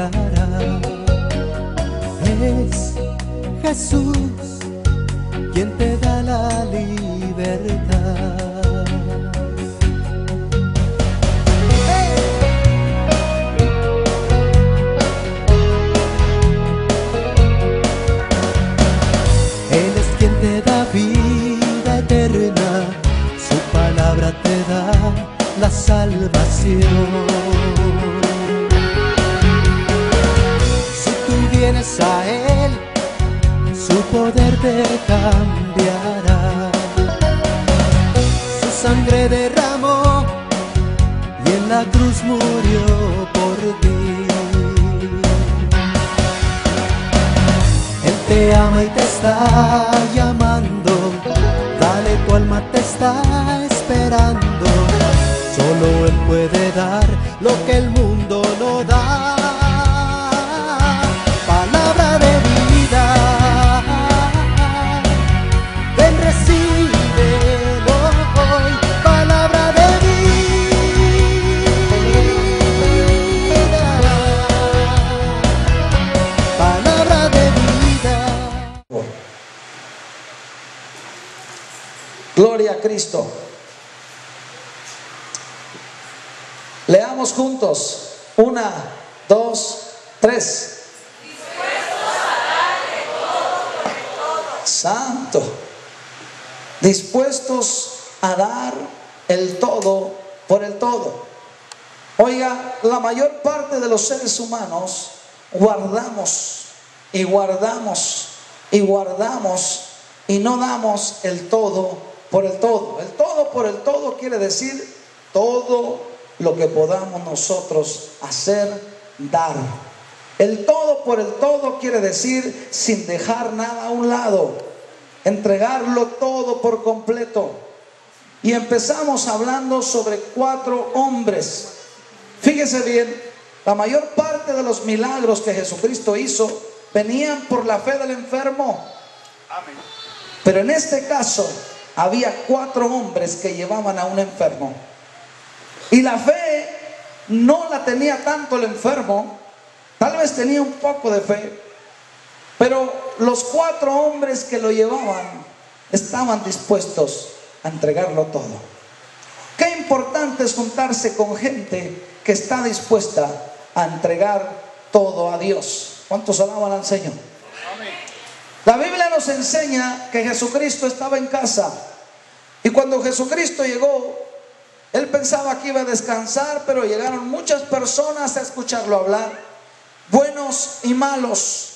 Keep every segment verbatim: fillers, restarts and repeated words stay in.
cambiará. Es Jesús quien te da la libertad. Él es quien te da vida eterna, su palabra te da la salvación. Si tú vienes a Él, su poder te cambiará. Su sangre derramó y en la cruz murió por ti. Él te ama y te está llamando, dale, tu alma te está esperando. Solo Él puede dar lo que el mundo no da. Palabra de vida, ven, recíbelo hoy. Palabra de vida, palabra de vida. Gloria a Cristo. Leamos juntos. Una, dos, tres. Santo. Dispuestos a dar el todo por el todo. Oiga, la mayor parte de los seres humanos guardamos y guardamos y guardamos y no damos el todo por el todo. El todo por el todo quiere decir todo lo que podamos nosotros hacer, dar. El todo por el todo quiere decir sin dejar nada a un lado, entregarlo todo por completo. Y empezamos hablando sobre cuatro hombres. Fíjese bien, la mayor parte de los milagros que Jesucristo hizo venían por la fe del enfermo. Amén. Pero en este caso había cuatro hombres que llevaban a un enfermo. Y la fe no la tenía tanto el enfermo, tal vez tenía un poco de fe, pero los cuatro hombres que lo llevaban estaban dispuestos a entregarlo todo. Qué importante es juntarse con gente que está dispuesta a entregar todo a Dios. ¿Cuántos alaban al Señor? Amén. La Biblia nos enseña que Jesucristo estaba en casa, y cuando Jesucristo llegó, Él pensaba que iba a descansar, pero llegaron muchas personas a escucharlo hablar, buenos y malos.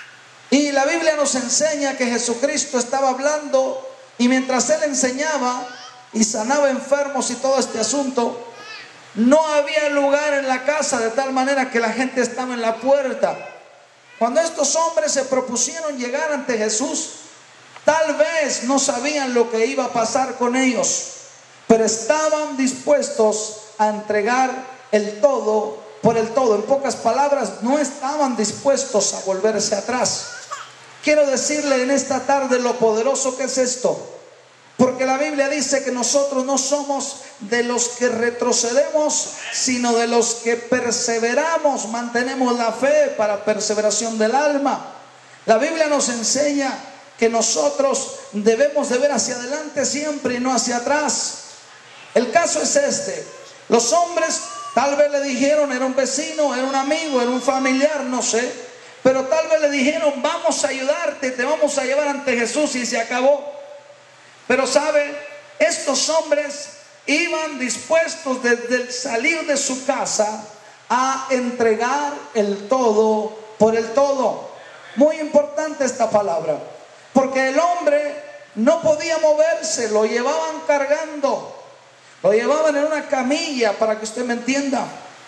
Y la Biblia nos enseña que Jesucristo estaba hablando, y mientras Él enseñaba y sanaba enfermos y todo este asunto, no había lugar en la casa, de tal manera que la gente estaba en la puerta. Cuando estos hombres se propusieron llegar ante Jesús, tal vez no sabían lo que iba a pasar con ellos, pero estaban dispuestos a entregar el todo por el todo. En pocas palabras, no estaban dispuestos a volverse atrás. Quiero decirle en esta tarde lo poderoso que es esto, porque la Biblia dice que nosotros no somos de los que retrocedemos, sino de los que perseveramos, mantenemos la fe para perseveración del alma. La Biblia nos enseña que nosotros debemos de ver hacia adelante siempre y no hacia atrás. El caso es este: los hombres tal vez le dijeron, era un vecino, era un amigo, era un familiar, no sé, pero tal vez le dijeron, vamos a ayudarte, te vamos a llevar ante Jesús, y se acabó. Pero sabe, estos hombres iban dispuestos desde el salir de su casa a entregar el todo por el todo. Muy importante esta palabra, porque el hombre no podía moverse, lo llevaban cargando. Lo llevaban en una camilla, para que usted me entienda.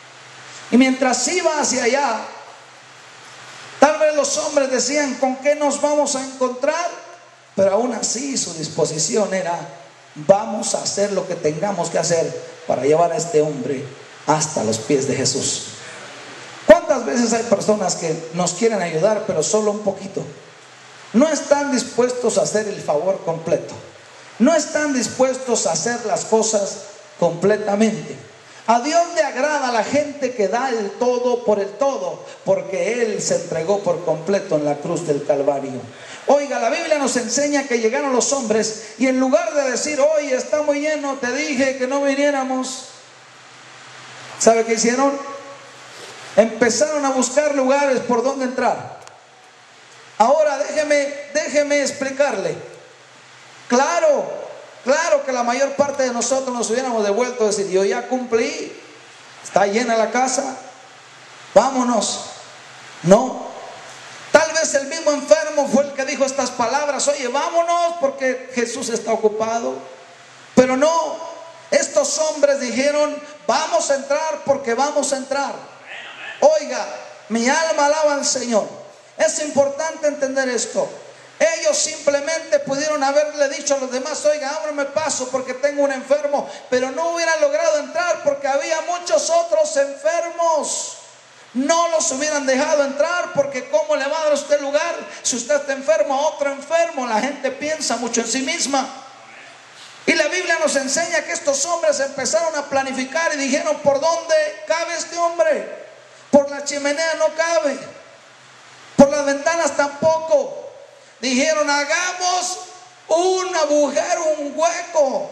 Y mientras iba hacia allá, tal vez los hombres decían, ¿con qué nos vamos a encontrar? Pero aún así su disposición era, vamos a hacer lo que tengamos que hacer para llevar a este hombre hasta los pies de Jesús. ¿Cuántas veces hay personas que nos quieren ayudar, pero solo un poquito? No están dispuestos a hacer el favor completo. No están dispuestos a hacer las cosas completamente. A Dios le agrada a la gente que da el todo por el todo, porque Él se entregó por completo en la cruz del Calvario. Oiga, la Biblia nos enseña que llegaron los hombres y en lugar de decir, oye, está muy lleno, te dije que no viniéramos, ¿sabe qué hicieron? Empezaron a buscar lugares por donde entrar. Ahora déjeme, déjeme explicarle. Claro, claro que la mayor parte de nosotros nos hubiéramos devuelto a decir, yo ya cumplí, está llena la casa, vámonos. No. Tal vez el mismo enfermo fue el que dijo estas palabras, oye, vámonos porque Jesús está ocupado. Pero no, estos hombres dijeron, vamos a entrar porque vamos a entrar. Oiga, mi alma alaba al Señor. Es importante entender esto. Ellos simplemente pudieron haberle dicho a los demás, oiga, ábrame paso porque tengo un enfermo, pero no hubieran logrado entrar porque había muchos otros enfermos. No los hubieran dejado entrar porque ¿cómo le va a dar a usted lugar si usted está enfermo a otro enfermo? La gente piensa mucho en sí misma. Y la Biblia nos enseña que estos hombres empezaron a planificar y dijeron, ¿por dónde cabe este hombre? Por la chimenea no cabe, por las ventanas tampoco. Dijeron, hagamos un agujero, un hueco,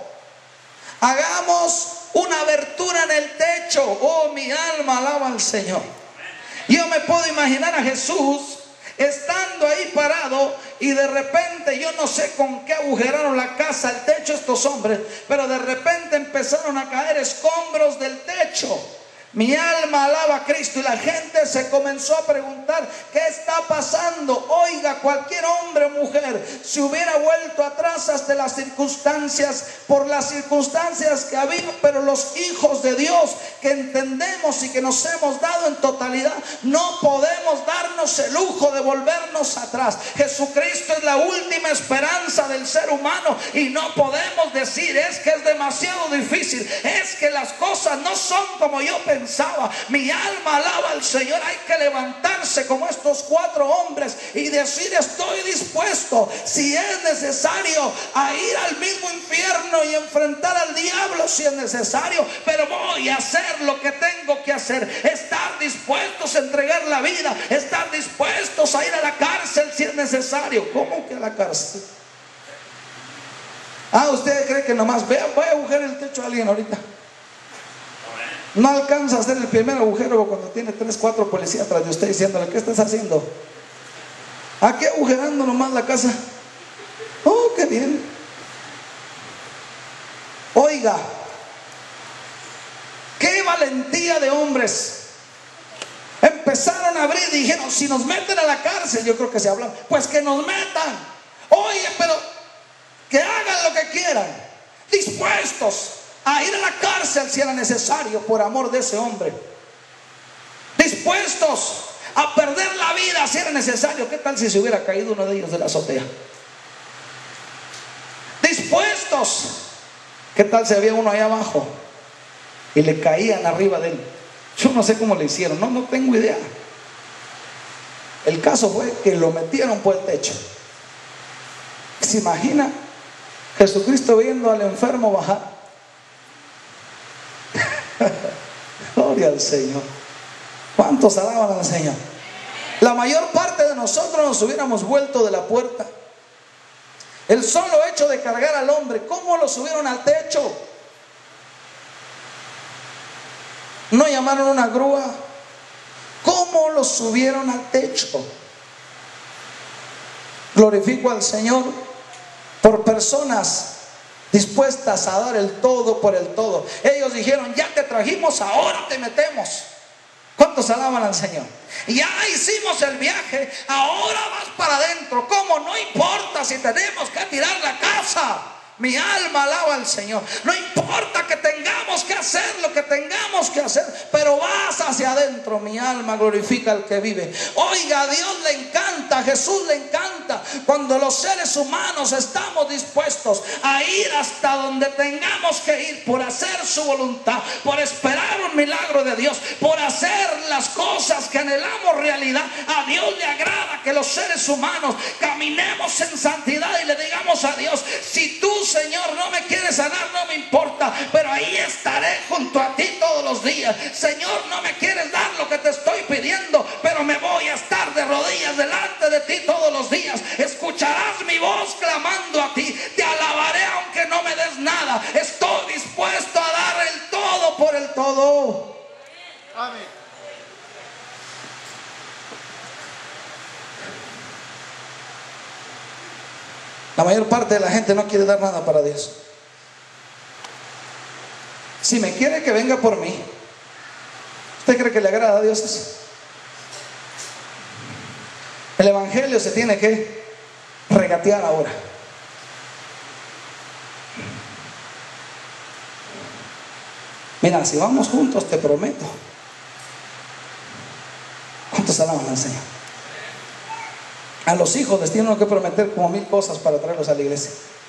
hagamos una abertura en el techo. Oh, mi alma alaba al Señor. Yo me puedo imaginar a Jesús estando ahí parado y de repente, yo no sé con qué agujeraron la casa, el techo estos hombres, pero de repente empezaron a caer escombros del techo. Mi alma alaba a Cristo y la gente se comenzó a preguntar, ¿qué está pasando? Oiga, cualquier hombre o mujer se hubiera vuelto atrás hasta las circunstancias, por las circunstancias que había, pero los hijos de Dios que entendemos y que nos hemos dado en totalidad, no podemos darnos el lujo de volvernos atrás. Jesucristo es la última esperanza del ser humano y no podemos decir, es que es demasiado difícil, es que las cosas no son como yo pensaba. Mi alma alaba al Señor. Hay que levantarse como estos cuatro hombres y decir, estoy dispuesto, si es necesario, a ir al mismo infierno y enfrentar al diablo si es necesario, pero voy a hacer lo que tengo que hacer. Estar dispuestos a entregar la vida, estar dispuestos a ir a la cárcel si es necesario. ¿Cómo que a la cárcel? Ah, ¿usted cree que nomás vea, voy a agujerar el techo a alguien ahorita? No alcanza a hacer el primer agujero cuando tiene tres, cuatro policías atrás de usted diciéndole, ¿qué estás haciendo? Aquí agujerando nomás la casa. Oh, qué bien. Oiga, qué valentía de hombres. Empezaron a abrir y dijeron, si nos meten a la cárcel, yo creo que se hablan, pues que nos metan. Oye, pero que hagan lo que quieran, dispuestos a ir a la cárcel si era necesario por amor de ese hombre, dispuestos a perder la vida si era necesario. ¿Qué tal si se hubiera caído uno de ellos de la azotea? Dispuestos. ¿Qué tal si había uno ahí abajo y le caían arriba de él? Yo no sé cómo le hicieron, no, no tengo idea. El caso fue que lo metieron por el techo. ¿Se imagina Jesucristo viendo al enfermo bajar? Gloria al Señor. ¿Cuántos alaban al Señor? La mayor parte de nosotros nos hubiéramos vuelto de la puerta. El solo hecho de cargar al hombre, ¿cómo lo subieron al techo? ¿No llamaron una grúa? ¿Cómo lo subieron al techo? Glorifico al Señor por personas dispuestas a dar el todo por el todo. Ellos dijeron, ya te trajimos, ahora te metemos. ¿Cuántos alaban al Señor? Ya hicimos el viaje, ahora vas para adentro. ¿Cómo? No importa si tenemos que tirar la casa. Mi alma alaba al Señor. No importa que tengamos que hacer lo que tengamos que hacer, pero vas hacia adentro. Mi alma glorifica al que vive. Oiga, a Dios le encanta, a Jesús le encanta cuando los seres humanos estamos dispuestos a ir hasta donde tengamos que ir por hacer su voluntad, por esperar un milagro de Dios, por hacer las cosas que anhelamos realidad. A Dios le agrada que los seres humanos caminemos en santidad y le digamos a Dios: si tú, Señor, no me quieres sanar, no me importa, pero ahí estaré junto a ti todos los días. Señor, no me quieres dar lo que te estoy pidiendo, pero me voy a estar de rodillas delante de ti todos los días. Escucharás mi voz clamando a ti, te alabaré aunque no me des nada. Estoy dispuesto a dar el todo por el todo. Amén. La mayor parte de la gente no quiere dar nada para Dios. Si me quiere, que venga por mí. ¿Usted cree que le agrada a Dios eso? El evangelio se tiene que regatear ahora. Mira, si vamos juntos, te prometo. ¿Cuántos alaban al Señor? A los hijos les tienen que prometer como mil cosas para traerlos a la iglesia.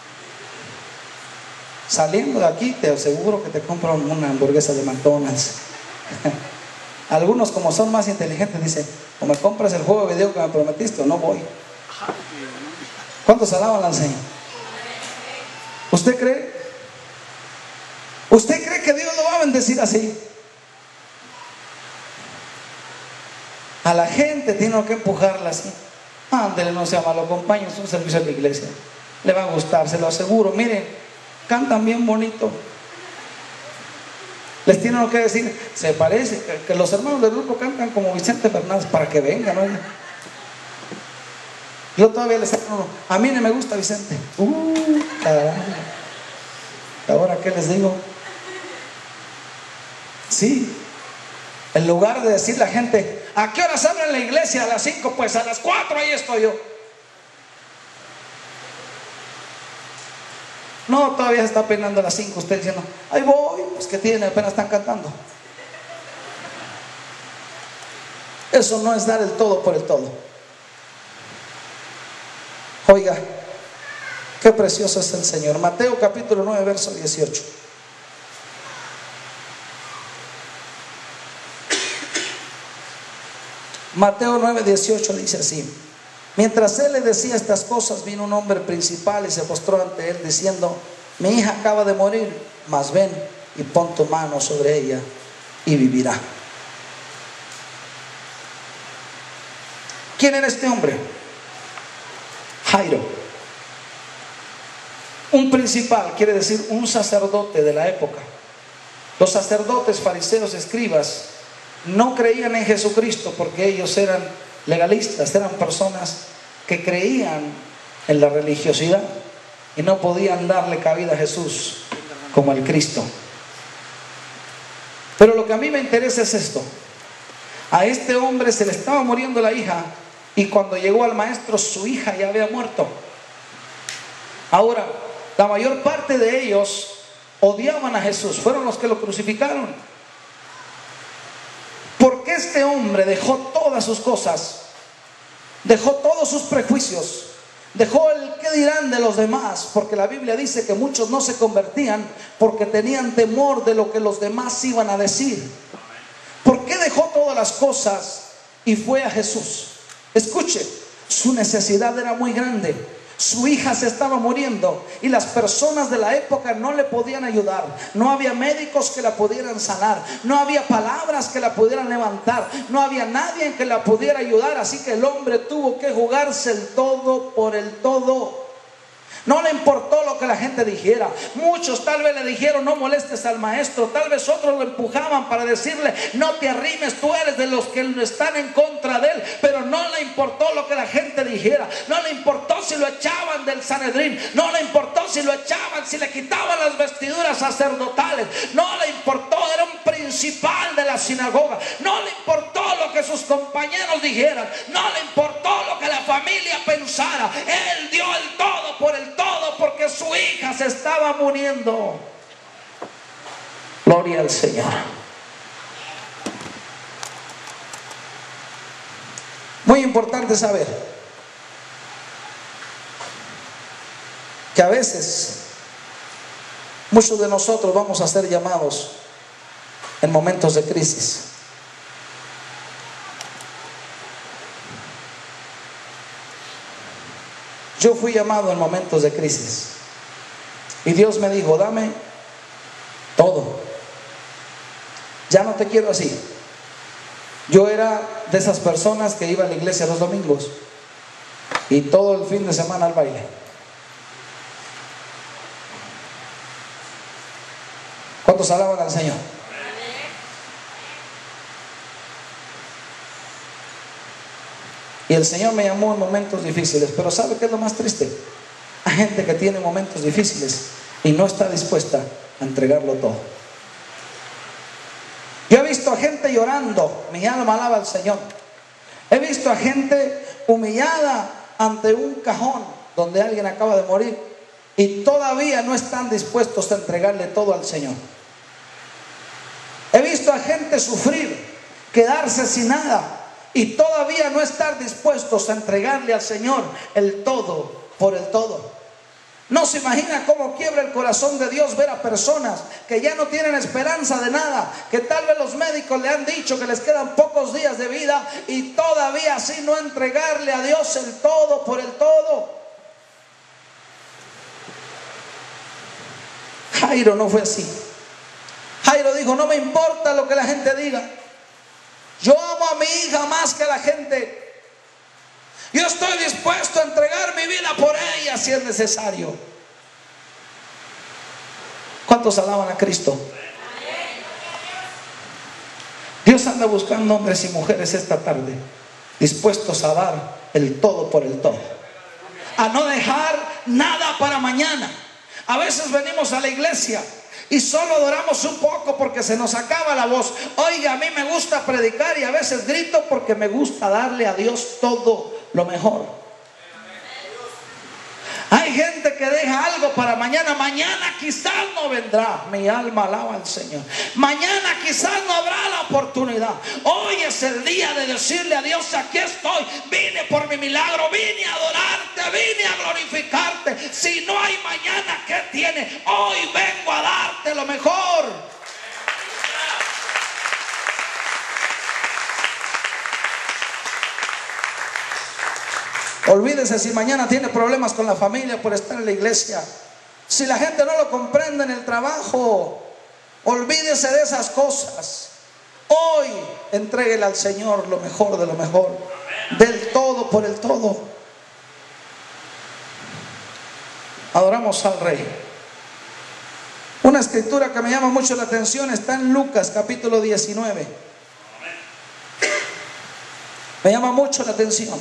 Saliendo de aquí, te aseguro que te compran una hamburguesa de McDonald's. Algunos, como son más inteligentes, dicen: o me compras el juego de video que me prometiste o no voy. ¿Cuántos alaban al Señor? ¿Usted cree? ¿Usted cree que Dios lo va a bendecir así? A la gente tiene que empujarla así. Ándele, no sea malo, acompañe, es un servicio de la iglesia. Le va a gustar, se lo aseguro. Miren, cantan bien bonito. Les tienen que decir: se parece, que, que los hermanos del grupo cantan como Vicente Fernández, para que vengan, ¿no? Yo todavía les digo: no, a mí no me gusta Vicente. Uh, caramba. ¿Ahora qué les digo? Sí. En lugar de decirle a la gente: ¿a qué horas abren la iglesia? A las cinco, pues a las cuatro ahí estoy yo. No, todavía se está peinando a las cinco, usted diciendo: ahí voy, pues que tiene, apenas están cantando. Eso no es dar el todo por el todo. Oiga, qué precioso es el Señor. Mateo capítulo nueve, verso dieciocho. Mateo nueve, dieciocho dice así: mientras él le decía estas cosas, vino un hombre principal y se postró ante él diciendo: mi hija acaba de morir, mas ven y pon tu mano sobre ella y vivirá. ¿Quién era este hombre? Jairo. Un principal quiere decir un sacerdote de la época. Los sacerdotes, fariseos, escribas no creían en Jesucristo porque ellos eran legalistas, eran personas que creían en la religiosidad y no podían darle cabida a Jesús como el Cristo. Pero lo que a mí me interesa es esto: a este hombre se le estaba muriendo la hija y cuando llegó al maestro, su hija ya había muerto. Ahora, la mayor parte de ellos odiaban a Jesús, fueron los que lo crucificaron. Porque este hombre dejó todas sus cosas, dejó todos sus prejuicios, dejó el qué dirán de los demás, porque la Biblia dice que muchos no se convertían porque tenían temor de lo que los demás iban a decir. ¿Por qué dejó todas las cosas y fue a Jesús? Escuche, su necesidad era muy grande. Su hija se estaba muriendo y las personas de la época no le podían ayudar. No había médicos que la pudieran sanar, no había palabras que la pudieran levantar, no había nadie que la pudiera ayudar. Así que el hombre tuvo que jugarse el todo por el todo. No le importó lo que la gente dijera. Muchos tal vez le dijeron: no molestes al maestro. Tal vez otros lo empujaban para decirle: no te arrimes, tú eres de los que están en contra de él. Pero no le importó lo que la gente dijera. No le importó si lo echaban del Sanedrín. No le importó si lo echaban, si le quitaban las vestiduras sacerdotales. No le importó, era un principal de la sinagoga. No le importó lo que sus compañeros dijeran. No le importó lo que la familia pensara. Él dio el todo por el todo porque su hija se estaba muriendo. Gloria al Señor. Muy importante saber que a veces muchos de nosotros vamos a ser llamados en momentos de crisis. Yo fui llamado en momentos de crisis. Y Dios me dijo, dame todo. Ya no te quiero así. Yo era de esas personas que iba a la iglesia los domingos y todo el fin de semana al baile. ¿Cuántos alaban al Señor? Y el Señor me llamó en momentos difíciles. Pero ¿sabe qué es lo más triste? Hay gente que tiene momentos difíciles y no está dispuesta a entregarlo todo. Yo he visto a gente llorando, mi alma alaba al Señor. He visto a gente humillada ante un cajón donde alguien acaba de morir y todavía no están dispuestos a entregarle todo al Señor. He visto a gente sufrir, quedarse sin nada y todavía no estar dispuestos a entregarle al Señor el todo por el todo. No se imagina cómo quiebra el corazón de Dios ver a personas que ya no tienen esperanza de nada, que tal vez los médicos le han dicho que les quedan pocos días de vida y todavía así no entregarle a Dios el todo por el todo. Jairo no fue así. Jairo dijo, no me importa lo que la gente diga. Yo amo a mi hija más que a la gente. Yo estoy dispuesto a entregar mi vida por ella si es necesario. ¿Cuántos alaban a Cristo? Dios anda buscando hombres y mujeres esta tarde dispuestos a dar el todo por el todo, a no dejar nada para mañana. A veces venimos a la iglesia y solo adoramos un poco porque se nos acaba la voz. Oiga, a mí me gusta predicar y a veces grito porque me gusta darle a Dios todo lo mejor. Hay gente que deja algo para mañana. Mañana quizás no vendrá. Mi alma alaba al Señor. Mañana quizás no habrá la oportunidad. Hoy es el día de decirle a Dios, aquí estoy. Vine por mi milagro, vine a adorarte, vine a glorificarte. Si no hay mañana, ¿qué tiene? Hoy vengo a darte lo mejor. Olvídese si mañana tiene problemas con la familia por estar en la iglesia. Si la gente no lo comprende en el trabajo, olvídese de esas cosas. Hoy entréguele al Señor lo mejor de lo mejor, del todo por el todo. Adoramos al Rey. Una escritura que me llama mucho la atención está en Lucas capítulo diecinueve. Me llama mucho la atención.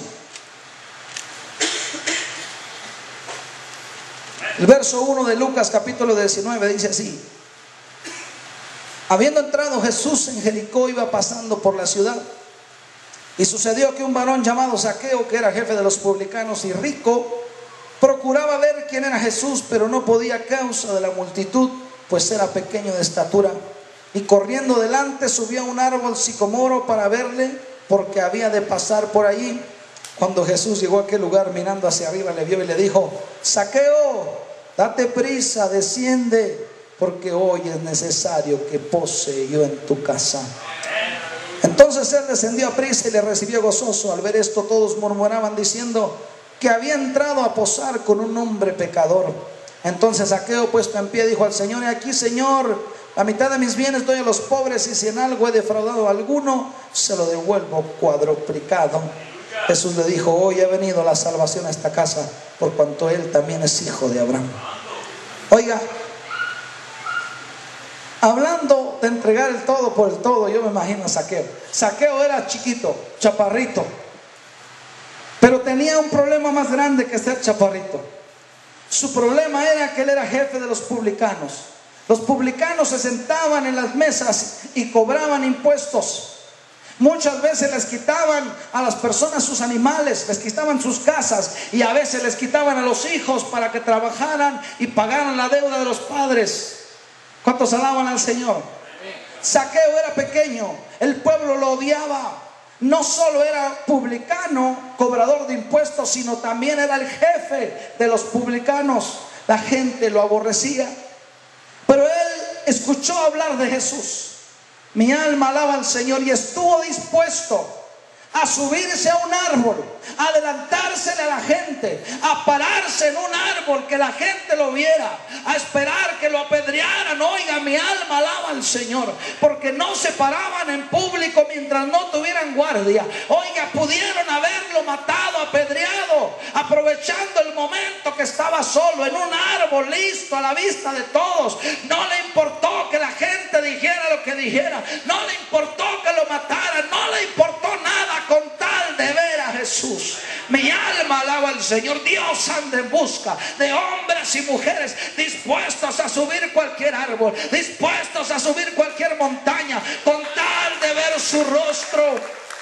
El verso uno de Lucas capítulo diecinueve dice así: habiendo entrado Jesús en Jericó, iba pasando por la ciudad, y sucedió que un varón llamado Zaqueo, que era jefe de los publicanos y rico, procuraba ver quién era Jesús, pero no podía a causa de la multitud, pues era pequeño de estatura, y corriendo delante subió a un árbol sicomoro para verle, porque había de pasar por allí. Cuando Jesús llegó a aquel lugar, mirando hacia arriba, le vio y le dijo: Zaqueo, date prisa, desciende, porque hoy es necesario que pose yo en tu casa. Entonces él descendió a prisa y le recibió gozoso. Al ver esto, todos murmuraban diciendo que había entrado a posar con un hombre pecador. Entonces Zaqueo, puesto en pie, dijo al Señor: he aquí, Señor, la mitad de mis bienes doy a los pobres, y si en algo he defraudado a alguno, se lo devuelvo cuadruplicado. Jesús le dijo: hoy ha venido la salvación a esta casa, por cuanto él también es hijo de Abraham. Oiga, hablando de entregar el todo por el todo, yo me imagino a Zaqueo. Zaqueo era chiquito, chaparrito, pero tenía un problema más grande que ser chaparrito. Su problema era que él era jefe de los publicanos. Los publicanos se sentaban en las mesas y cobraban impuestos. Muchas veces les quitaban a las personas sus animales, les quitaban sus casas, y a veces les quitaban a los hijos para que trabajaran y pagaran la deuda de los padres. ¿Cuántos alaban al Señor? Zaqueo era pequeño, el pueblo lo odiaba. No solo era publicano, cobrador de impuestos, sino también era el jefe de los publicanos. La gente lo aborrecía. Pero él escuchó hablar de Jesús. Mi alma alaba al Señor, y estuvo dispuesto a subirse a un árbol, a adelantársele a la gente, a pararse en un árbol que la gente lo viera, a esperar que lo apedrearan. Oiga, mi alma alaba al Señor, porque no se paraban en público mientras no tuvieran guardia. Oiga, pudieron haberlo matado, apedreado, aprovechando el momento que estaba solo en un árbol, listo a la vista de todos. No le importó que la gente dijera lo que dijera, no le importó que lo mataran, no le importó nada con tal de ver a Jesús. Mi alma alaba al Señor. Dios anda en busca de hombres y mujeres dispuestos a subir cualquier árbol, dispuestos a subir cualquier montaña con tal de ver su rostro.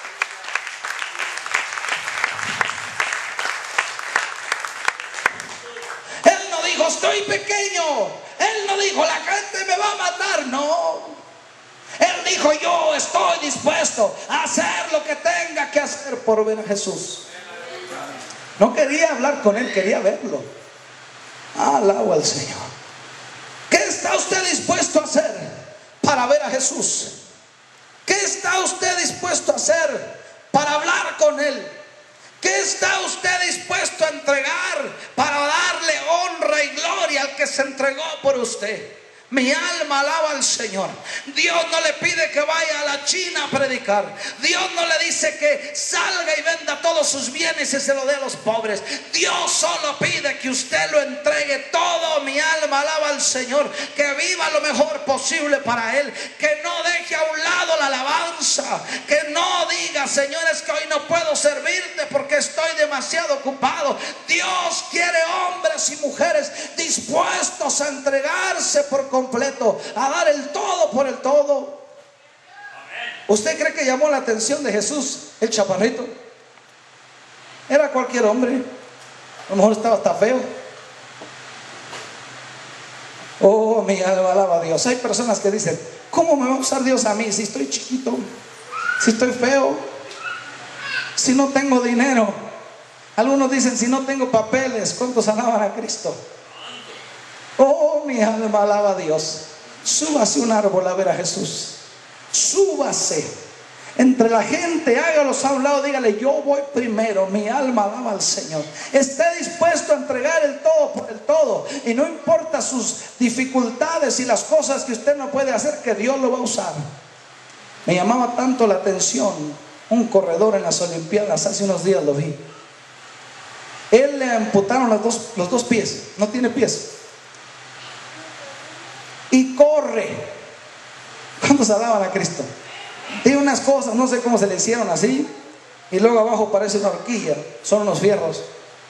Él no dijo estoy pequeño, él no dijo la gente me va a matar, no. Él dijo yo estoy dispuesto a hacer lo que tenga que hacer por ver a Jesús. No quería hablar con él, quería verlo. Alaba al Señor. ¿Qué está usted dispuesto a hacer para ver a Jesús? ¿Qué está usted dispuesto a hacer para hablar con él? ¿Qué está usted dispuesto a entregar para darle honra y gloria al que se entregó por usted? Mi alma alaba al Señor. Dios no le pide que vaya a la China a predicar. Dios no le dice que salga y venda todos sus bienes y se lo dé a los pobres. Dios solo pide que usted lo entregue todo. Mi alma alaba al Señor. Que viva lo mejor posible para Él. Que no deje a un lado la alabanza. Que no diga, Señor, es que hoy no puedo servirte porque estoy demasiado ocupado. Dios quiere hombres y mujeres dispuestos a entregarse por completo, completo, a dar el todo por el todo. ¿Usted cree que llamó la atención de Jesús el chaparrito? Era cualquier hombre, a lo mejor estaba hasta feo. Oh, mi alma alaba a Dios. Hay personas que dicen, ¿cómo me va a usar Dios a mí si estoy chiquito, si estoy feo, si no tengo dinero? Algunos dicen, si no tengo papeles. ¿Cuántos alaban a Cristo? Oh, mi alma alaba a Dios. Súbase un árbol a ver a Jesús. Súbase entre la gente, hágalos a un lado, dígale yo voy primero. Mi alma alaba al Señor. Esté dispuesto a entregar el todo por el todo, y no importa sus dificultades y las cosas que usted no puede hacer, que Dios lo va a usar. Me llamaba tanto la atención un corredor en las Olimpiadas, hace unos días lo vi. Él le amputaron los dos, los dos pies, no tiene pies, y corre. ¿Cuántos alaban a Cristo? Tiene unas cosas, no sé cómo se le hicieron así, y luego abajo parece una horquilla, son unos fierros,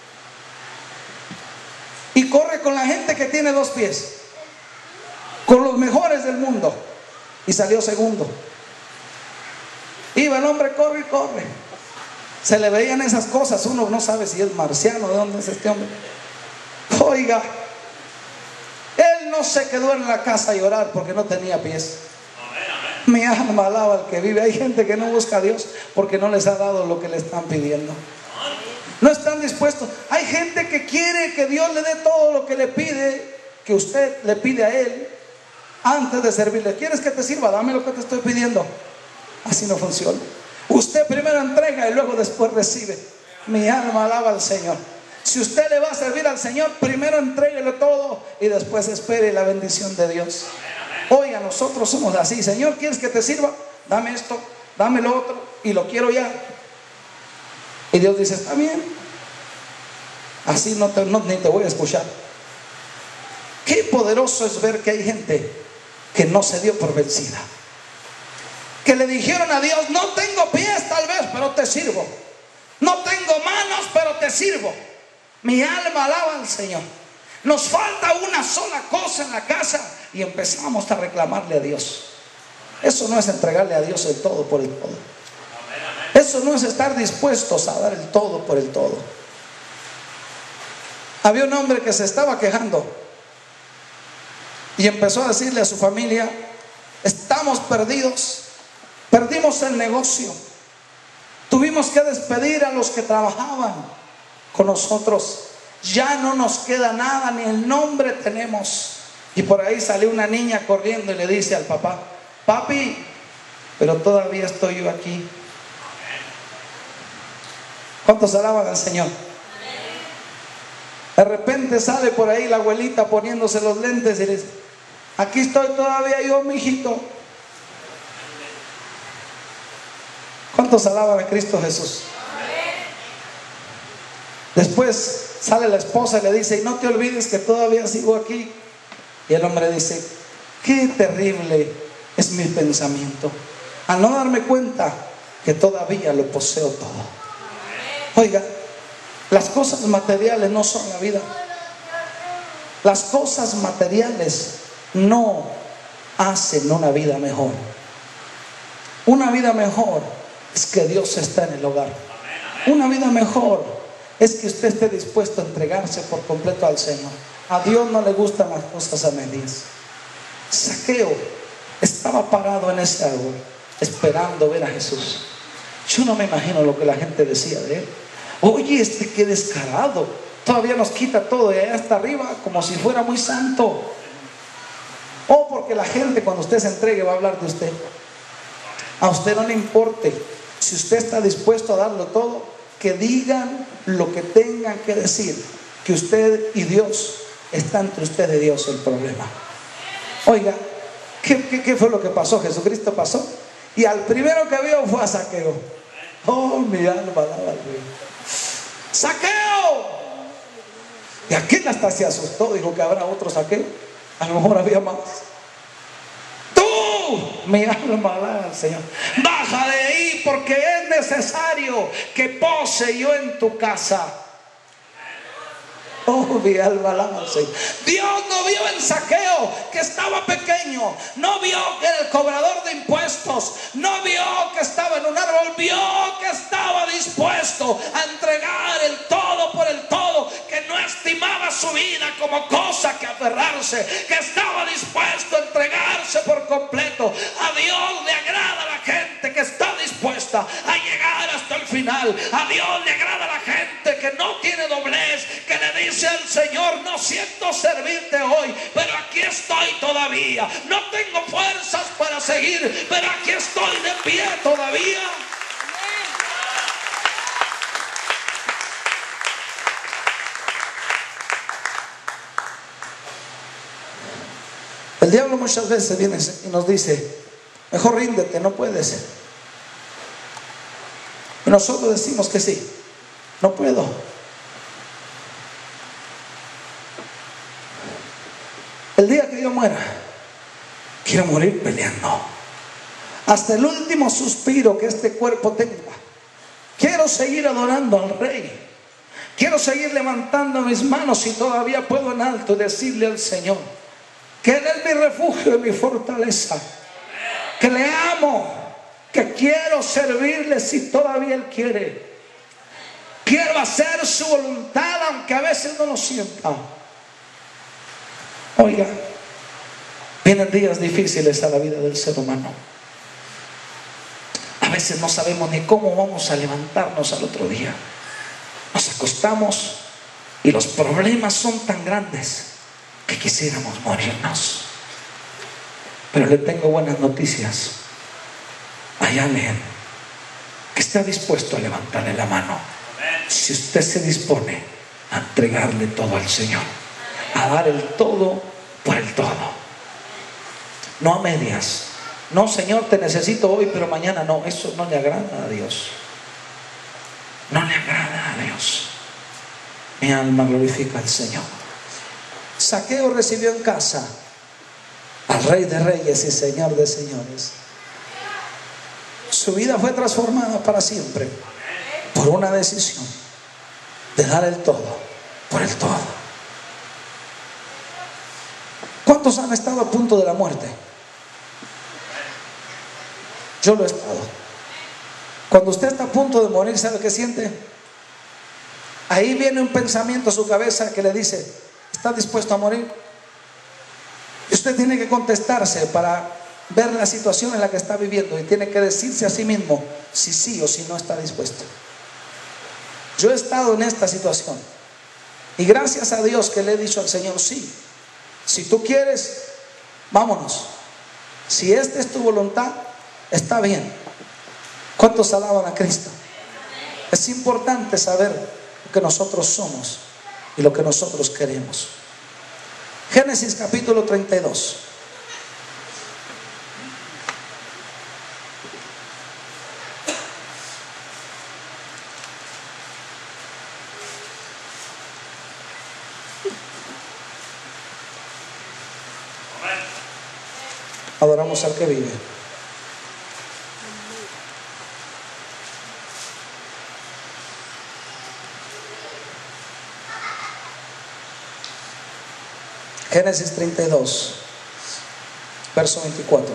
y corre con la gente que tiene dos pies, con los mejores del mundo, y salió segundo. Iba el hombre, corre y corre, se le veían esas cosas, uno no sabe si es marciano, de dónde es este hombre. Oiga, él no se quedó en la casa a llorar porque no tenía pies. Mi alma alaba al que vive. Hay gente que no busca a Dios porque no les ha dado lo que le están pidiendo. No están dispuestos. Hay gente que quiere que Dios le dé todo lo que le pide, que usted le pide a Él antes de servirle. ¿Quieres que te sirva? Dame lo que te estoy pidiendo. Así no funciona. Usted primero entrega y luego después recibe. Mi alma alaba al Señor. Si usted le va a servir al Señor, primero entréguele todo y después espere la bendición de Dios. Oiga, nosotros somos así. Señor, ¿quieres que te sirva? Dame esto, dame lo otro, y lo quiero ya. Y Dios dice, está bien. Así no, te, no ni te voy a escuchar. Qué poderoso es ver que hay gente que no se dio por vencida, que le dijeron a Dios, no tengo pies tal vez, pero te sirvo. No tengo manos, pero te sirvo. Mi alma alaba al Señor. Nos falta una sola cosa en la casa y empezamos a reclamarle a Dios. Eso no es entregarle a Dios el todo por el todo. Eso no es estar dispuestos a dar el todo por el todo. Había un hombre que se estaba quejando y empezó a decirle a su familia, estamos perdidos, perdimos el negocio, tuvimos que despedir a los que trabajaban con nosotros, ya no nos queda nada, ni el nombre tenemos. Y por ahí salió una niña corriendo y le dice al papá, papi, pero todavía estoy yo aquí. ¿Cuántos alaban al Señor? De repente sale por ahí la abuelita poniéndose los lentes y dice: aquí estoy todavía yo, mijito. ¿Cuántos alaban a Cristo Jesús? Después sale la esposa y le dice: y no te olvides que todavía sigo aquí. Y el hombre dice: qué terrible es mi pensamiento, al no darme cuenta que todavía lo poseo todo. Oiga, las cosas materiales no son la vida. Las cosas materiales no hacen una vida mejor. Una vida mejor es que Dios está en el hogar. Una vida mejor es que usted esté dispuesto a entregarse por completo al Señor. A Dios no le gustan las cosas a medias. Zaqueo estaba parado en ese árbol esperando ver a Jesús. Yo no me imagino lo que la gente decía de él. Oye, este qué descarado, todavía nos quita todo de allá hasta arriba como si fuera muy santo. O porque la gente, cuando usted se entregue, va a hablar de usted. A usted no le importe. Si usted está dispuesto a darlo todo, que digan lo que tengan que decir, que usted y Dios, está entre usted y Dios el problema. Oiga, ¿qué, qué, qué fue lo que pasó? Jesucristo pasó y al primero que vio fue a Zaqueo. Oh, mi alma alaba al Rey. ¡Zaqueo! Y aquel hasta se asustó, dijo que habrá otro Zaqueo. A lo mejor había más. ¡Tú! Mi alma alaba al Señor. Baja de ahí, porque es necesario que pose yo en tu casa. Oh, mi alma alaba al Señor. Dios no vio en Zaqueo que estaba pequeño, no vio que era el cobrador de impuestos, no vio que estaba en un árbol, vio que estaba dispuesto a entregar el todo por el todo, que no estimaba su vida como cosa que aferrarse, que estaba dispuesto a entregarse por completo. A Dios le agrada la gente que está dispuesta a llegar hasta el final. A Dios le agrada la gente que no tiene doblez, que le dice al Señor: no siento servirte hoy, pero aquí estoy todavía. No tengo fuerzas para seguir, pero aquí estoy de pie todavía. El diablo muchas veces viene y nos dice: mejor ríndete, no puedes. Y nosotros decimos que sí, no puedo. El día que yo muera, quiero morir peleando hasta el último suspiro que este cuerpo tenga. Quiero seguir adorando al Rey. Quiero seguir levantando mis manos, y todavía puedo en alto decirle al Señor que Él es mi refugio y mi fortaleza, que le amo, que quiero servirle si todavía Él quiere. Quiero hacer su voluntad aunque a veces no lo sienta. Oiga, vienen días difíciles a la vida del ser humano. A veces no sabemos ni cómo vamos a levantarnos al otro día. Nos acostamos y los problemas son tan grandes que quisiéramos morirnos. Pero le tengo buenas noticias. Hay alguien que está dispuesto a levantarle la mano. Si usted se dispone a entregarle todo al Señor, a dar el todo por el todo, no a medias. No, Señor, te necesito hoy, pero mañana no. Eso no le agrada a Dios. No le agrada a Dios. Mi alma glorifica al Señor. Zaqueo recibió en casa al Rey de Reyes y Señor de Señores. Su vida fue transformada para siempre por una decisión de dar el todo por el todo. ¿Cuántos han estado a punto de la muerte? Yo lo he estado. Cuando usted está a punto de morir, ¿sabe qué siente? Ahí viene un pensamiento a su cabeza que le dice: ¿está dispuesto a morir? Y usted tiene que contestarse para ver la situación en la que está viviendo, y tiene que decirse a sí mismo si sí o si no está dispuesto. Yo he estado en esta situación y gracias a Dios que le he dicho al Señor: sí, si tú quieres, vámonos. Si esta es tu voluntad, está bien. ¿Cuántos alaban a Cristo? Es importante saber lo que nosotros somos y lo que nosotros queremos. Génesis capítulo treinta y dos. Adoramos al que vive. Génesis treinta y dos, verso veinticuatro.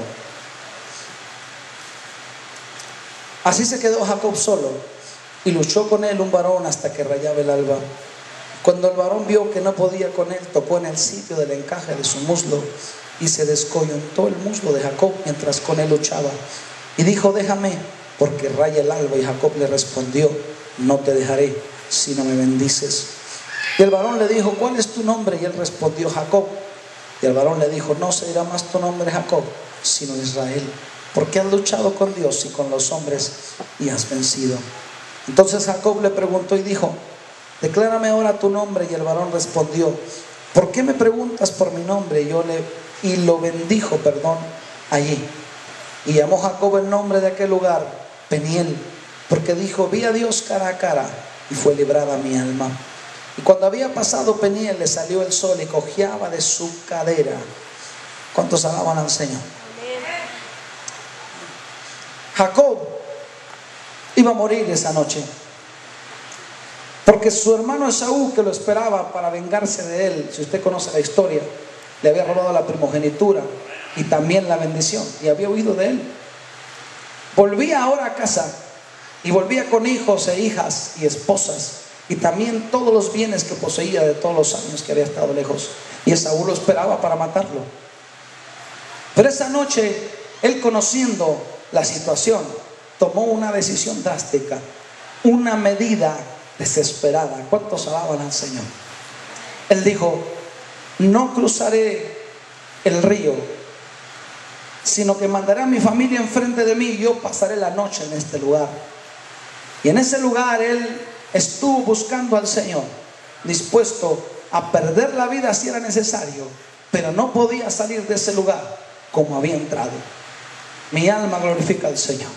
Así se quedó Jacob solo y luchó con él un varón hasta que rayaba el alba. Cuando el varón vio que no podía con él, tocó en el sitio del encaje de su muslo y se descoyuntó el muslo de Jacob mientras con él luchaba. Y dijo: déjame, porque raya el alba. Y Jacob le respondió: no te dejaré si no me bendices. Y el varón le dijo: ¿cuál es tu nombre? Y él respondió: Jacob. Y el varón le dijo: no se dirá más tu nombre Jacob, sino Israel, porque has luchado con Dios y con los hombres y has vencido. Entonces Jacob le preguntó y dijo: declárame ahora tu nombre. Y el varón respondió: ¿por qué me preguntas por mi nombre? Y yo le y lo bendijo, perdón, allí. Y llamó Jacob el nombre de aquel lugar Peniel, porque dijo: vi a Dios cara a cara y fue librada mi alma. Y cuando había pasado Peniel, le salió el sol y cojeaba de su cadera. ¿Cuántos alaban al Señor? Jacob iba a morir esa noche, porque su hermano Esaú, que lo esperaba para vengarse de él, si usted conoce la historia, le había robado la primogenitura y también la bendición, y había huido de él. Volvía ahora a casa y volvía con hijos e hijas y esposas, y también todos los bienes que poseía de todos los años que había estado lejos. Y Esaú lo esperaba para matarlo. Pero esa noche, él, conociendo la situación, tomó una decisión drástica, una medida desesperada. ¿Cuántos alaban al Señor? Él dijo: no cruzaré el río, sino que mandaré a mi familia enfrente de mí y yo pasaré la noche en este lugar. Y en ese lugar él estuvo buscando al Señor, dispuesto a perder la vida si era necesario, pero no podía salir de ese lugar como había entrado. Mi alma glorifica al Señor.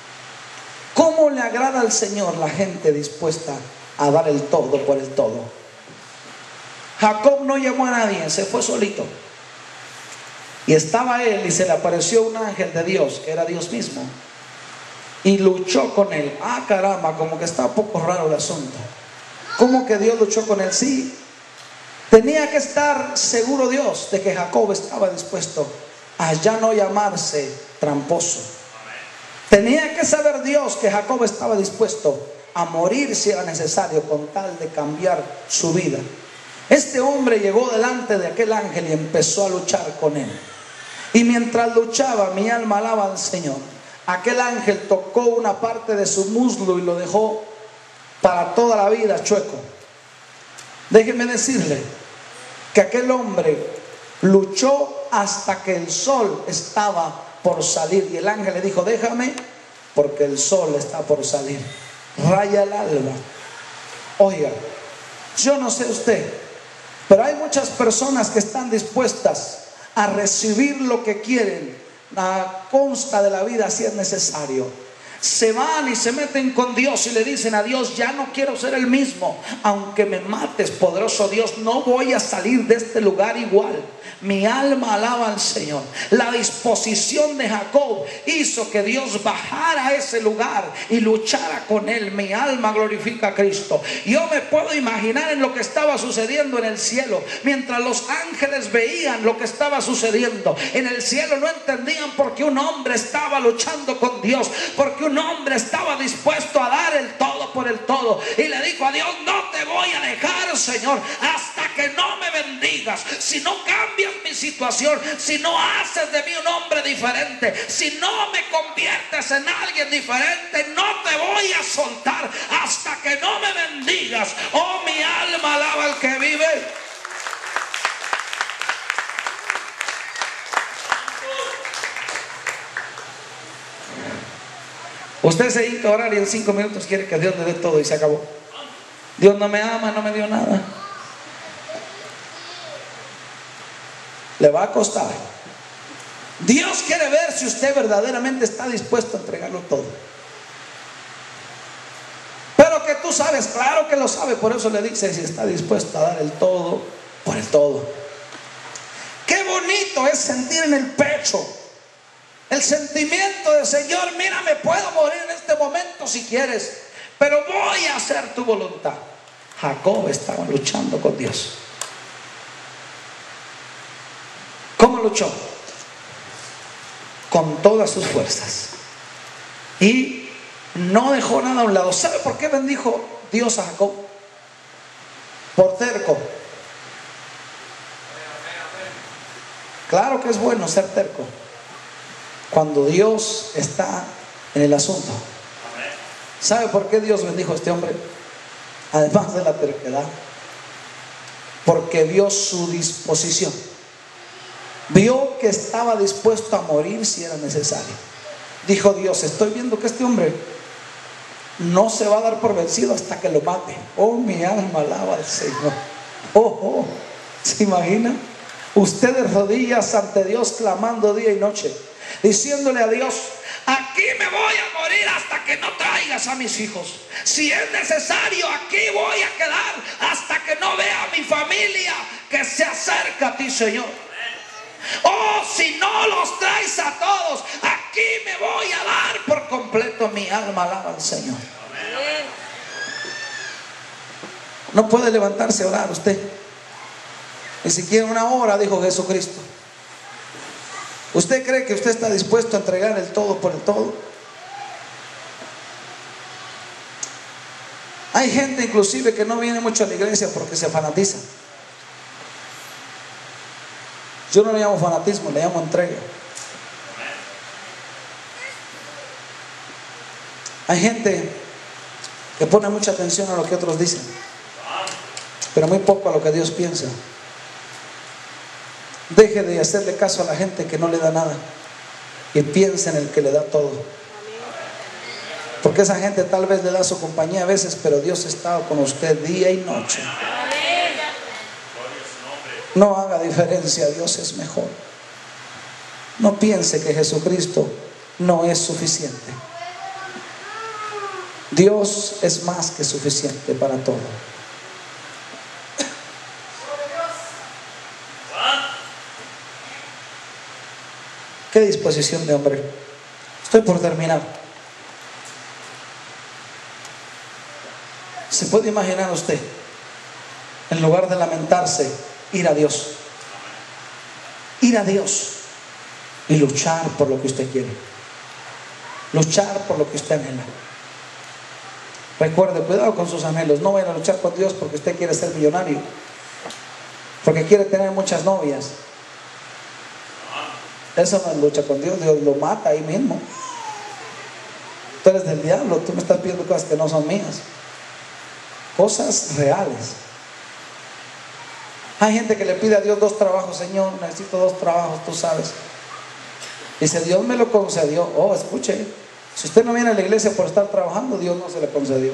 ¿Cómo le agrada al Señor la gente dispuesta a dar el todo por el todo? Jacob no llamó a nadie, se fue solito. Y estaba él y se le apareció un ángel de Dios, que era Dios mismo, y luchó con él. Ah, caramba, como que está un poco raro el asunto. ¿Cómo que Dios luchó con él? Sí, tenía que estar seguro Dios de que Jacob estaba dispuesto a ya no llamarse tramposo. Tenía que saber Dios que Jacob estaba dispuesto a morir si era necesario, con tal de cambiar su vida. Este hombre llegó delante de aquel ángel y empezó a luchar con él. Y mientras luchaba, mi alma alaba al Señor, aquel ángel tocó una parte de su muslo y lo dejó para toda la vida chueco. Déjeme decirle que aquel hombre luchó hasta que el sol estaba por salir. Y el ángel le dijo: déjame, porque el sol está por salir. Raya el alba. Oiga, yo no sé usted, pero hay muchas personas que están dispuestas a recibir lo que quieren a consta de la vida si es necesario. Se van y se meten con Dios y le dicen a Dios: ya no quiero ser el mismo, aunque me mates, poderoso Dios, no voy a salir de este lugar igual. Mi alma alaba al Señor. La disposición de Jacob hizo que Dios bajara a ese lugar y luchara con él. Mi alma glorifica a Cristo. Yo me puedo imaginar en lo que estaba sucediendo en el cielo, mientras los ángeles veían lo que estaba sucediendo en el cielo. No entendían por qué un hombre estaba luchando con Dios, porque un hombre estaba dispuesto a dar el todo por el todo, y le dijo a Dios: no te voy a dejar, Señor, hasta que no me bendigas. Si no cambias mi situación, si no haces de mí un hombre diferente, si no me conviertes en alguien diferente, no te voy a soltar hasta que no me bendigas. Oh, mi alma alaba al que vive. Usted Usted se hinca a orar y en cinco minutos quiere que Dios le dé todo y se acabó. Dios no me ama, no me dio nada. Le va a costar. Dios quiere ver si usted verdaderamente está dispuesto a entregarlo todo. Pero que tú sabes, claro que lo sabe, por eso le dice si está dispuesto a dar el todo por el todo. Qué bonito es sentir en el pecho el sentimiento de: Señor, mira, me puedo morir en este momento si quieres, pero voy a hacer tu voluntad. Jacob estaba luchando con Dios. ¿Cómo luchó? Con todas sus fuerzas. Y no dejó nada a un lado. ¿Sabe por qué bendijo Dios a Jacob? Por terco. Claro que es bueno ser terco cuando Dios está en el asunto. ¿Sabe por qué Dios bendijo a este hombre? Además de la terquedad, porque vio su disposición. Vio que estaba dispuesto a morir si era necesario. Dijo Dios: estoy viendo que este hombre no se va a dar por vencido hasta que lo mate. Oh, mi alma alaba al Señor. Oh, oh. ¿Se imagina? Usted de rodillas ante Dios, clamando día y noche, diciéndole a Dios: aquí me voy a morir hasta que no traigas a mis hijos. Si es necesario, aquí voy a quedar hasta que no vea a mi familia que se acerca a ti, Señor. Oh, si no los traes a todos, aquí me voy a dar por completo. Mi alma alaba al Señor. No puede levantarse a orar usted, ni siquiera una hora, dijo Jesucristo. ¿Usted cree que usted está dispuesto a entregar el todo por el todo? Hay gente inclusive que no viene mucho a la iglesia porque se fanatiza. Yo no le llamo fanatismo, le llamo entrega. Hay gente que pone mucha atención a lo que otros dicen, pero muy poco a lo que Dios piensa. Deje de hacerle caso a la gente que no le da nada y piense en el que le da todo. Porque esa gente tal vez le da su compañía a veces, pero Dios ha estado con usted día y noche. No haga diferencia, Dios es mejor. No piense que Jesucristo no es suficiente. Dios es más que suficiente para todo. Qué disposición de hombre. Estoy por terminar. ¿Se puede imaginar usted, en lugar de lamentarse, ir a Dios? Ir a Dios y luchar por lo que usted quiere. Luchar por lo que usted anhela. Recuerde, cuidado con sus anhelos. No vayan a luchar con Dios porque usted quiere ser millonario, porque quiere tener muchas novias. Eso no es lucha con Dios. Dios lo mata ahí mismo. Tú eres del diablo, tú me estás pidiendo cosas que no son mías, cosas reales. Hay gente que le pide a Dios dos trabajos. Señor, necesito dos trabajos, tú sabes. Dice: Dios me lo concedió. Oh, escuche, si usted no viene a la iglesia por estar trabajando, Dios no se le concedió.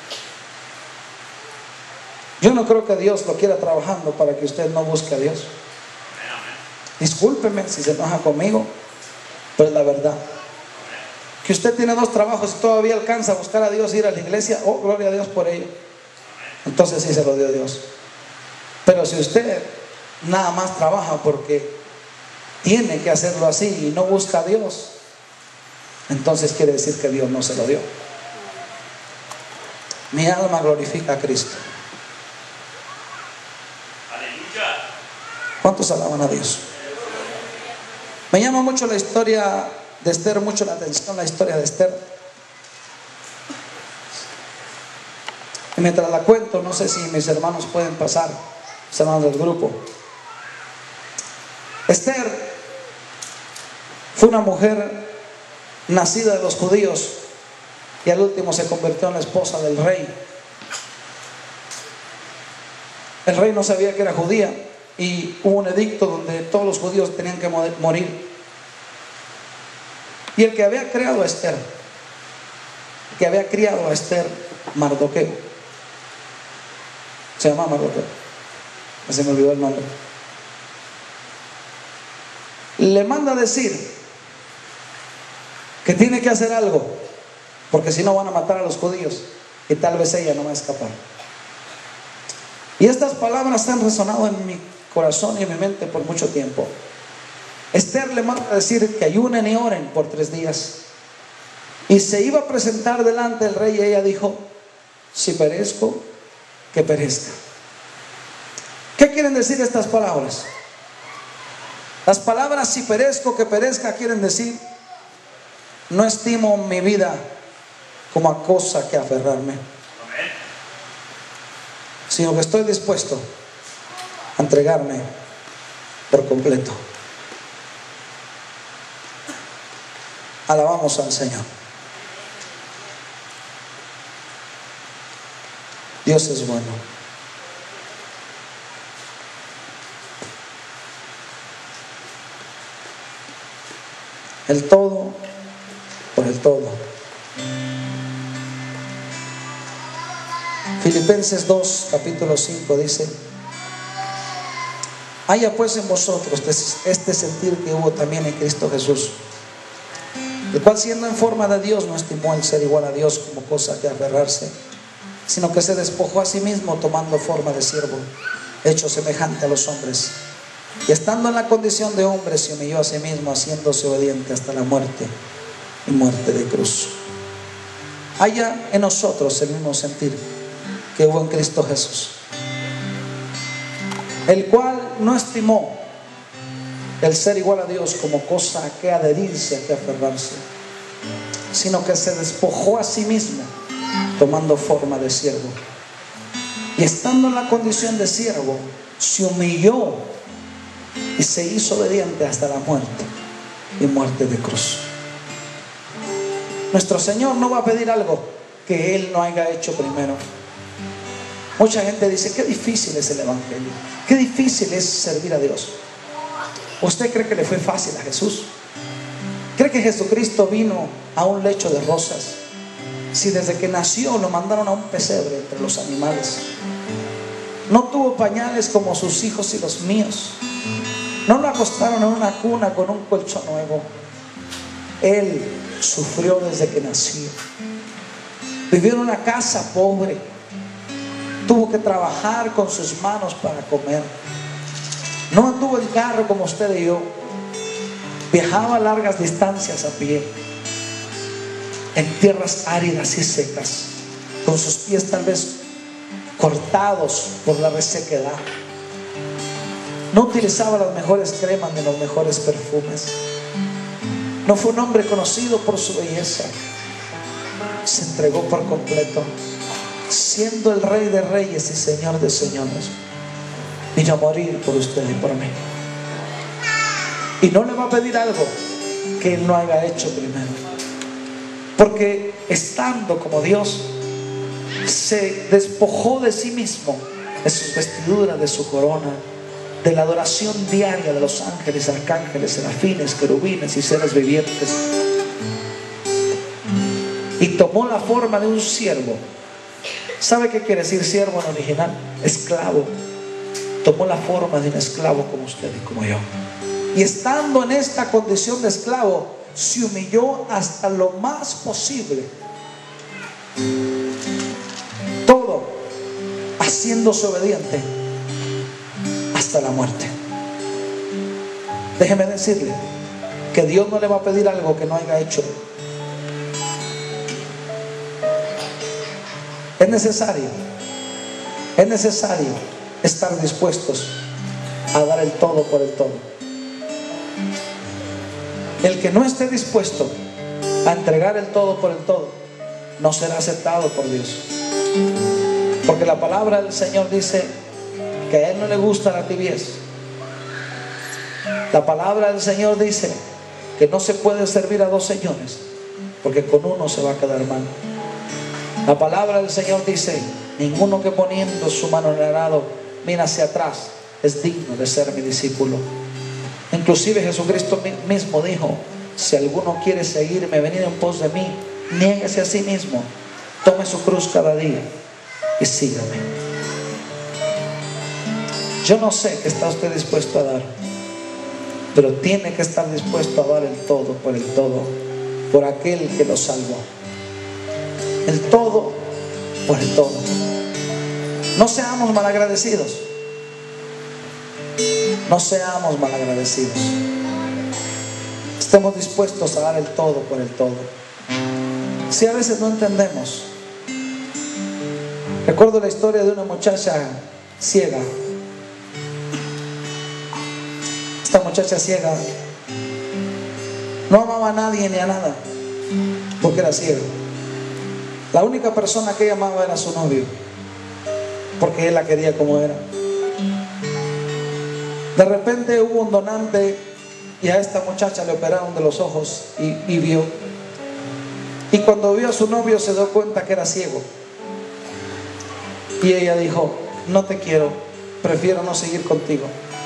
Yo no creo que Dios lo quiera trabajando para que usted no busque a Dios. Discúlpeme si se enoja conmigo, pero es la verdad. Que usted tiene dos trabajos y todavía alcanza a buscar a Dios, ir a la iglesia, oh, gloria a Dios por ello. Entonces sí se lo dio Dios. Pero si usted nada más trabaja porque tiene que hacerlo así y no busca a Dios, entonces quiere decir que Dios no se lo dio. Mi alma glorifica a Cristo. ¿Cuántos alaban a Dios? Me llama mucho la historia de Esther, mucho la atención la historia de Esther. Y mientras la cuento, no sé si mis hermanos pueden pasar, mis hermanos del grupo. Esther fue una mujer nacida de los judíos y al último se convirtió en la esposa del rey. El rey no sabía que era judía y hubo un edicto donde todos los judíos tenían que morir. Y el que había creado a Esther que había criado a Esther, Mardoqueo. Se llama Mardoqueo, se me olvidó el nombre. Le manda a decir que tiene que hacer algo, porque si no van a matar a los judíos y tal vez ella no va a escapar. Y estas palabras han resonado en mi corazón y en mi mente por mucho tiempo. Esther le manda a decir que ayunen y oren por tres días. Y se iba a presentar delante del rey y ella dijo: si perezco, que perezca. ¿Qué quieren decir estas palabras? Las palabras si perezco, que perezca quieren decir: no estimo mi vida como a cosa que aferrarme, sino que estoy dispuesto a entregarme por completo. Alabamos al Señor. Dios es bueno. El todo por el todo. Filipenses dos, capítulo cinco dice: haya pues en vosotros este sentir que hubo también en Cristo Jesús, el cual siendo en forma de Dios no estimó el ser igual a Dios como cosa que aferrarse, sino que se despojó a sí mismo, tomando forma de siervo, hecho semejante a los hombres, y estando en la condición de hombre se humilló a sí mismo, haciéndose obediente hasta la muerte y muerte de cruz. Haya en nosotros el mismo sentir que hubo en Cristo Jesús, el cual no estimó el ser igual a Dios como cosa a que adherirse, a que aferrarse, sino que se despojó a sí mismo, tomando forma de siervo, y estando en la condición de siervo se humilló y se hizo obediente hasta la muerte y muerte de cruz. Nuestro Señor no va a pedir algo que Él no haya hecho primero. Mucha gente dice: qué difícil es el evangelio, qué difícil es servir a Dios. ¿Usted cree que le fue fácil a Jesús? ¿Cree que Jesucristo vino a un lecho de rosas? Si desde que nació lo mandaron a un pesebre entre los animales. No tuvo pañales como sus hijos y los míos. No lo acostaron en una cuna con un colchón nuevo. Él sufrió desde que nació. Vivió en una casa pobre. Tuvo que trabajar con sus manos para comer. No anduvo en carro como usted y yo. Viajaba a largas distancias a pie, en tierras áridas y secas, con sus pies tal vez cortados por la resequedad. No utilizaba las mejores cremas ni los mejores perfumes. No fue un hombre conocido por su belleza. Se entregó por completo, siendo el Rey de Reyes y Señor de Señores. Vino a morir por usted y por mí. Y no le va a pedir algo que Él no haya hecho primero, porque estando como Dios se despojó de sí mismo, de sus vestiduras, de su corona, de la adoración diaria de los ángeles, arcángeles, serafines, querubines y seres vivientes, y tomó la forma de un siervo. ¿Sabe qué quiere decir siervo en original? Esclavo. Tomó la forma de un esclavo como usted y como yo. Y estando en esta condición de esclavo, se humilló hasta lo más posible. Todo haciéndose obediente hasta la muerte. Déjeme decirle que Dios no le va a pedir algo que no haya hecho. Es necesario, es necesario estar dispuestos a dar el todo por el todo. El que no esté dispuesto a entregar el todo por el todo no será aceptado por Dios, porque la palabra del Señor dice que a Él no le gusta la tibieza. La palabra del Señor dice que no se puede servir a dos señores, porque con uno se va a quedar mal. La palabra del Señor dice: ninguno que poniendo su mano en el arado mira hacia atrás es digno de ser mi discípulo. Inclusive Jesucristo mismo dijo: si alguno quiere seguirme, venir en pos de mí, niéguese a sí mismo, tome su cruz cada día y sígame. Yo no sé qué está usted dispuesto a dar, pero tiene que estar dispuesto a dar el todo por el todo, por aquel que lo salvó. El todo por el todo. No seamos malagradecidos. No seamos malagradecidos. Estemos dispuestos a dar el todo por el todo. Si a veces no entendemos. Recuerdo la historia de una muchacha ciega. Esta muchacha ciega no amaba a nadie ni a nada, porque era ciega. La única persona que ella amaba era su novio, porque él la quería como era. De repente hubo un donante y a esta muchacha le operaron de los ojos y, y vio. Y cuando vio a su novio se dio cuenta que era ciego. Y ella dijo: no te quiero, prefiero no seguir contigo.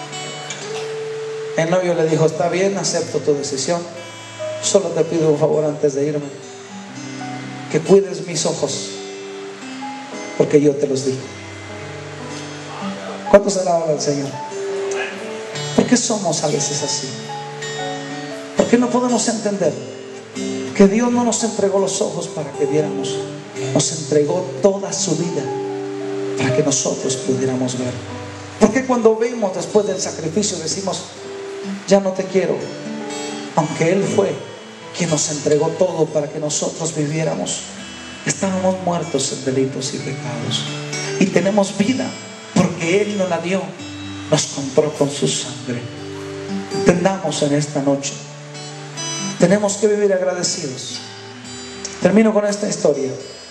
El novio le dijo: está bien, acepto tu decisión, solo te pido un favor antes de irme, que cuides mis ojos, porque yo te los di. ¿Cuántos alaban al Señor? ¿Por qué somos a veces así? ¿Por qué no podemos entender que Dios no nos entregó los ojos para que viéramos? Nos entregó toda su vida para que nosotros pudiéramos ver. ¿Por qué cuando vemos después del sacrificio decimos: ya no te quiero? Aunque Él fue quien nos entregó todo para que nosotros viviéramos. Estábamos muertos en delitos y pecados, y tenemos vida porque Él nos la dio, nos compró con su sangre. Entendamos en esta noche, tenemos que vivir agradecidos. Termino con esta historia.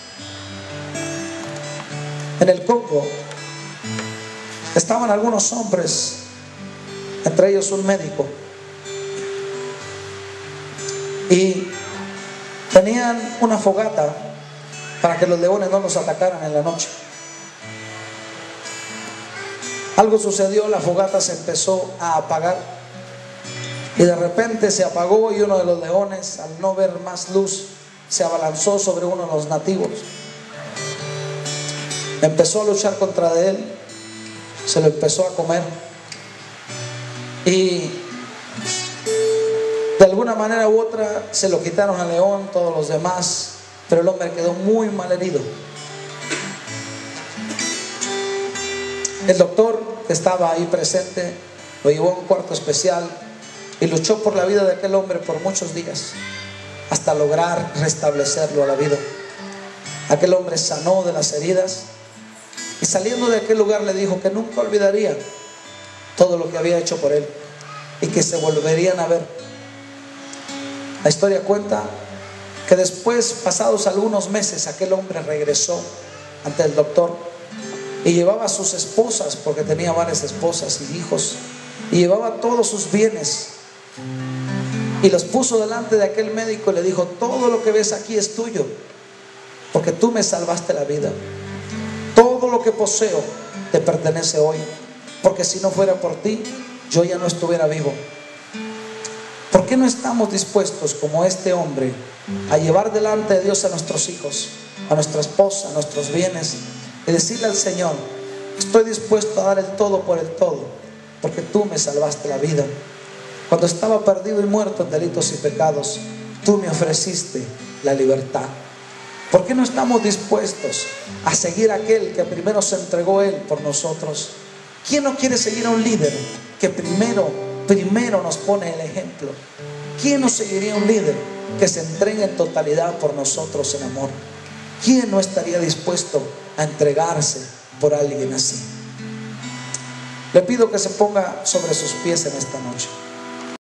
En el Congo estaban algunos hombres, entre ellos un médico, y tenían una fogata para que los leones no los atacaran en la noche. Algo sucedió, la fogata se empezó a apagar y de repente se apagó, y uno de los leones, al no ver más luz, se abalanzó sobre uno de los nativos. Empezó a luchar contra él, se lo empezó a comer, y de alguna manera u otra se lo quitaron al león, todos los demás, pero el hombre quedó muy mal herido. El doctor que estaba ahí presente lo llevó a un cuarto especial y luchó por la vida de aquel hombre por muchos días, hasta lograr restablecerlo a la vida. Aquel hombre sanó de las heridas, y saliendo de aquel lugar le dijo que nunca olvidaría todo lo que había hecho por él y que se volverían a ver. La historia cuenta que después, pasados algunos meses, aquel hombre regresó ante el doctor y llevaba a sus esposas, porque tenía varias esposas y hijos, y llevaba todos sus bienes y los puso delante de aquel médico y le dijo: todo lo que ves aquí es tuyo, porque tú me salvaste la vida. Todo lo que poseo te pertenece hoy, porque si no fuera por ti, yo ya no estuviera vivo. ¿Por qué no estamos dispuestos, como este hombre, a llevar delante de Dios a nuestros hijos, a nuestra esposa, a nuestros bienes, y decirle al Señor: estoy dispuesto a dar el todo por el todo, porque tú me salvaste la vida? Cuando estaba perdido y muerto en delitos y pecados, tú me ofreciste la libertad. ¿Por qué no estamos dispuestos a seguir a aquel que primero se entregó Él por nosotros? ¿Quién no quiere seguir a un líder que primero, primero nos pone el ejemplo? ¿Quién no seguiría a un líder que se entregue en totalidad por nosotros en amor? ¿Quién no estaría dispuesto a entregarse por alguien así? Le pido que se ponga sobre sus pies en esta noche.